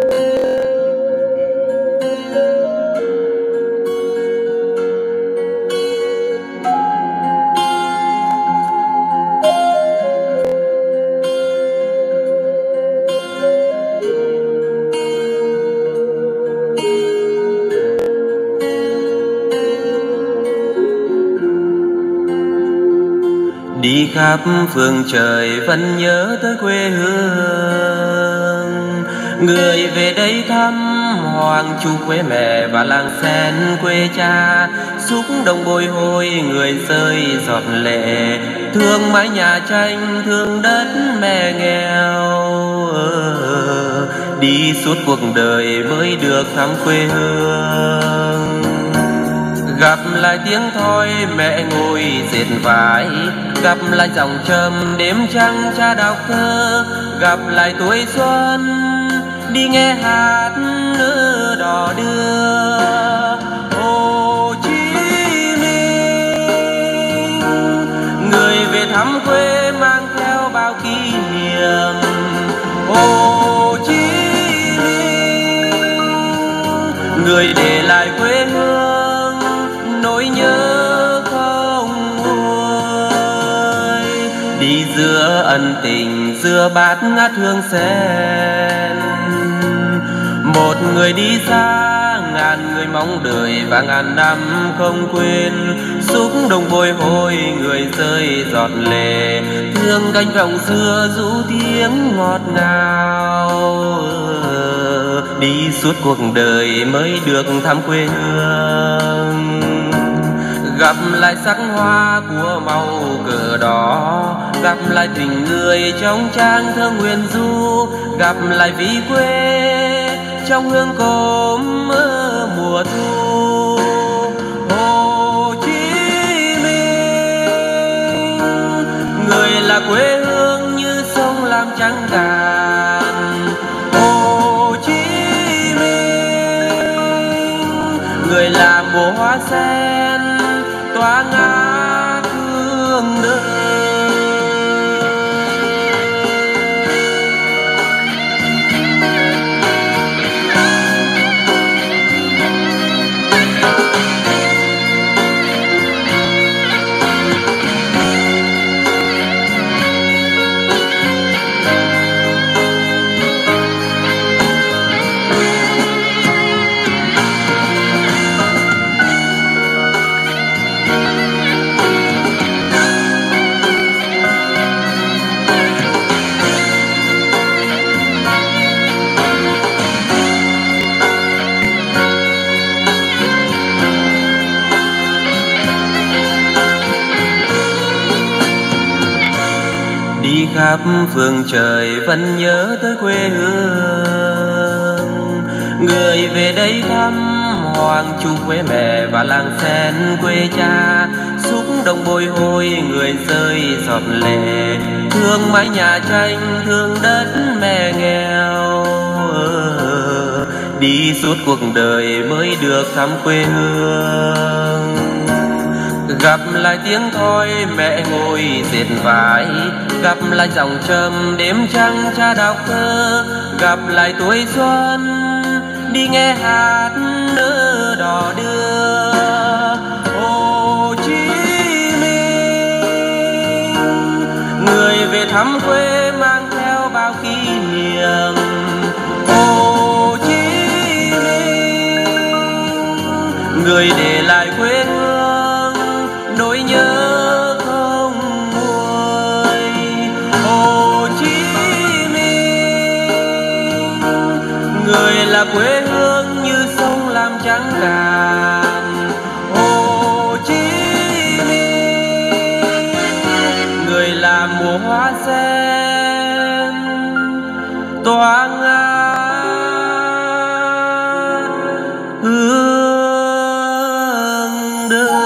Đi khắp phương trời vẫn nhớ tới quê hương, người về đây thăm Hoàng Chu quê mẹ và làng sen quê cha. Xúc động bồi hồi người rơi giọt lệ, thương mái nhà tranh thương đất mẹ nghèo. Đi suốt cuộc đời mới được thăm quê hương, gặp lại tiếng thoi mẹ ngồi dệt vải, gặp lại dòng trầm đêm trăng cha đọc thơ, gặp lại tuổi xuân đi nghe hát nữ đò đưa. Hồ Chí Minh, người về thăm quê mang theo bao kỷ niệm. Hồ Chí Minh, người để lại quê hương nỗi nhớ không nguôi. Đi giữa ân tình giữa bát ngát hương sen, một người đi xa ngàn người mong đợi và ngàn năm không quên. Xúc động bồi hồi người rơi giọt lệ, thương cánh đồng xưa ru tiếng ngọt ngào. Đi suốt cuộc đời mới được thăm quê hương, gặp lại sắc hoa của màu cờ đỏ, gặp lại tình người trong trang thơ nguyện du, gặp lại vị quê trong hương cốm mùa thu. Hồ Chí Minh, người là quê hương như sông Lam trắng cạn. Hồ Chí Minh, người là mùa hoa sen tỏa ngát hương đời. Đi khắp phương trời vẫn nhớ tới quê hương, người về đây thăm Hoàng Chu quê mẹ và làng sen quê cha. Xúc động bồi hồi người rơi giọt lệ, thương mái nhà tranh thương đất mẹ nghèo. Đi suốt cuộc đời mới được thăm quê hương, gặp lại tiếng thoi mẹ ngồi dệt vải, gặp lại dòng trầm đêm trăng cha đọc thơ, gặp lại tuổi xuân đi nghe hát nữ đò đưa. Hồ Chí Minh, người về thăm quê mang theo bao kỷ niệm. Hồ Chí Minh, người để lại quê hương nỗi nhớ không nguôi. Hồ Chí Minh, người là quê hương như sông Lam trắng cạn. Hồ Chí Minh, người là mùa hoa sen tỏa ngát hương đời.